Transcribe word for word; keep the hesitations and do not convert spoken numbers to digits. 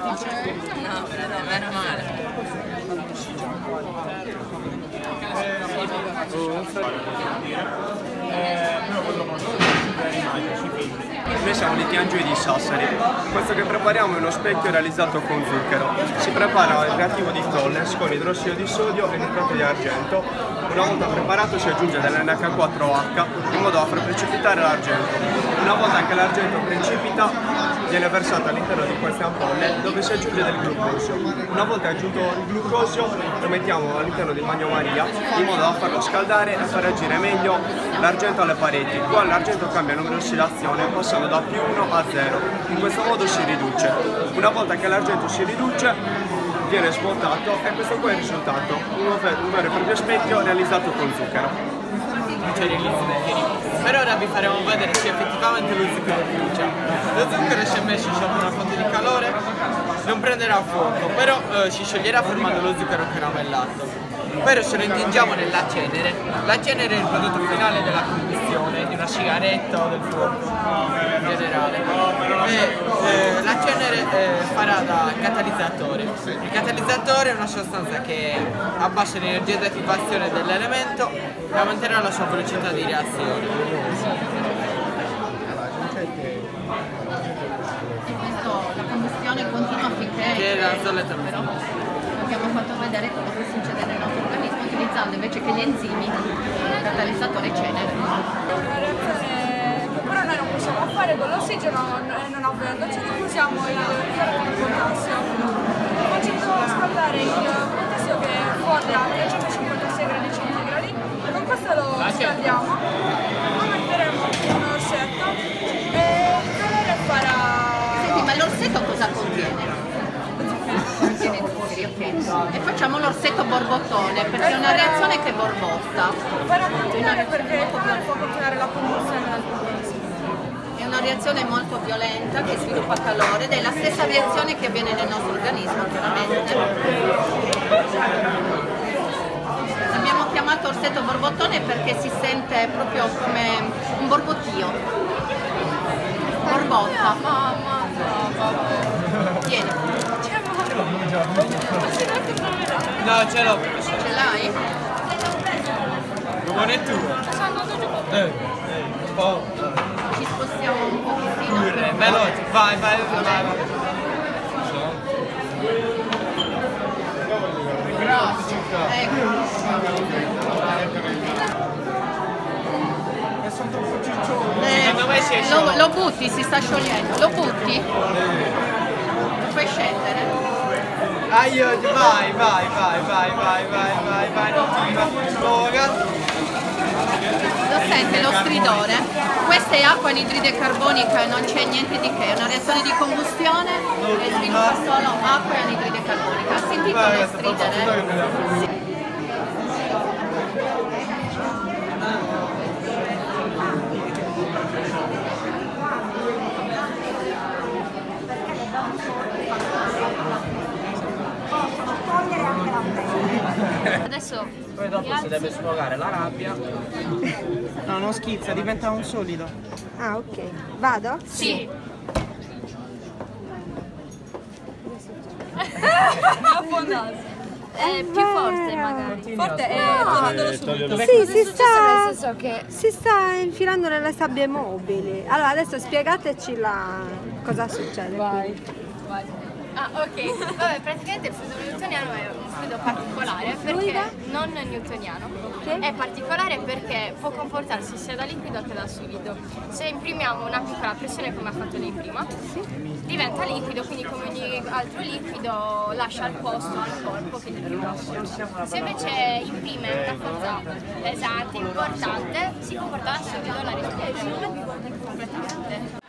No, però meno male. Noi siamo di Tiangiui di Sassari. Questo che prepariamo è uno specchio realizzato con zucchero. Si prepara il reattivo di Colles con idrossido di sodio e nitrato di argento. Una volta preparato si aggiunge dell'N H quattro H in modo da far precipitare l'argento. Una volta che l'argento precipita viene versato all'interno di queste ampolle dove si aggiunge del glucosio. Una volta aggiunto il glucosio lo mettiamo all'interno del bagnomaria in modo da farlo scaldare e far agire meglio l'argento alle pareti. Qua l'argento cambia numero di ossidazione passando da più uno a zero. In questo modo si riduce. Una volta che l'argento si riduce viene smontato e questo qua è il risultato. Un vero e proprio specchio realizzato con zucchero. Per ora vi faremo vedere se effettivamente lo zucchero brucia. Lo zucchero si è messo sopra una fonte di calore, non prenderà fuoco, però eh, si scioglierà formando lo zucchero caramellato. Però se lo intingiamo nella cenere, la cenere è il prodotto finale della combustione di una sigaretta o del fuoco in generale. E eh, la cenere eh, farà da catalizzatore. Il catalizzatore è una sostanza che abbassa l'energia di attivazione dell'elemento e aumenterà la sua velocità di reazione. La combustione continua finché Che è la zolletta. però abbiamo fatto vedere quello che succede nel nostro organismo utilizzando invece che gli enzimi il catalizzatore cenere. Però noi non possiamo fare con l'ossigeno non avendo, cioè noi usiamo il carbonio di potassio. Facendo scaldare il potassio che fonde a trecentocinquantasei gradi centigradi, con questo lo scaldiamo, lo metteremo in un orsetto e il colore farà... Senti, ma l'orsetto cosa contiene? Contiene zuccheri, ok. E facciamo l'orsetto borbottone perché è una reazione che borbotta. Farà continuare perché il colore può continuare la combustione del potassio. È una reazione molto violenta che sviluppa calore ed è la stessa reazione che avviene nel nostro organismo, chiaramente. L'abbiamo chiamato orsetto borbottone perché si sente proprio come un borbottio. Borbotta. Mamma, Vieni. No, ce l'ho. Ce l'hai? Non è tuo. Eh, un po'. Ci spostiamo un pochettino. Corre, veloce, vai, vai, vai, vai. Ecco. Eh, Secondo me si è lo, sciolto. lo butti, si sta sciogliendo. Lo butti? Lo fai scendere? Aiuto, vai, vai, vai, vai, vai, vai, vai, vai, non ti va, Lo sente lo stridore? Questa è acqua anidride carbonica e non c'è niente di che, è una reazione di combustione e sviluppa solo acqua e anidride carbonica. Ha sentito lo stridere? Adesso poi dopo si deve sfogare la rabbia. No, non schizza, diventa un solido. Ah, ok. Vado? sì. È più forte magari. Forte è togliendolo subito. Sì, si Nel sta, senso che si sta infilando nelle sabbie mobili. Allora, adesso spiegateci la... cosa succede. Vai. ah ok, vabbè, praticamente il fluido newtoniano è un fluido particolare perché non newtoniano. È particolare perché può comportarsi sia da liquido che da solido. Se imprimiamo una piccola pressione come ha fatto lei prima, diventa liquido, quindi come ogni altro liquido lascia il posto al corpo che è più grosso. Se invece imprime una forza pesante, importante, si comporta da solido, la respira completamente.